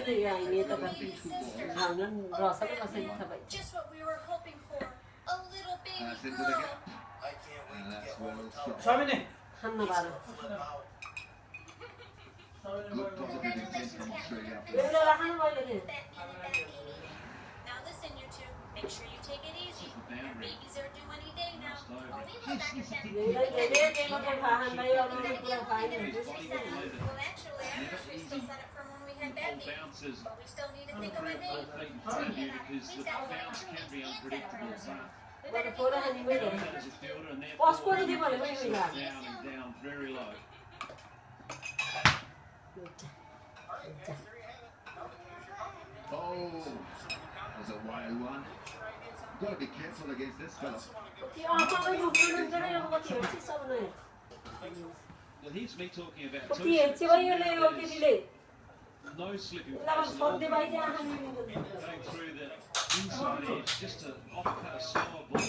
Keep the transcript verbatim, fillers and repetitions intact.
नहीं आई नहीं तो करती भावनन रसा तो कसै था भाई Just what we were hoping for. A little baby That's into girl. the gap. I can't wait And to that's get well one struck. Samine. Hanna bara flip out. Good positive intent from Australia. बेला राख्नु मैले नि Now listen, you two. Make sure you take it easy. Your babies are due any day now. Oh, we will, Doctor Sam. बेला बेला केको चाहिँ खाहान्दै अरु कुरा खाइन Well, actually, I wish we still set it from when we had that baby. But we still need to think of a name. Because the bounce can be unpredictable. We बरु better थोरै keep हानि an मैले eye As a fielder, and therefore पस्को नि दियो भने पनि मिला down and down very low. Oh, there's a wild one. Got to be careful against this fella. त्यो आफै रुक्नु हुन्छ नि अब कति हेर्छ सब नै Well, here's me talking about कति two हेर्छ भयो ले हो केटीले no slipping लगाम passes, छोड्दै भइदियो आहा going through the inside edge, just to off cut a slower ball.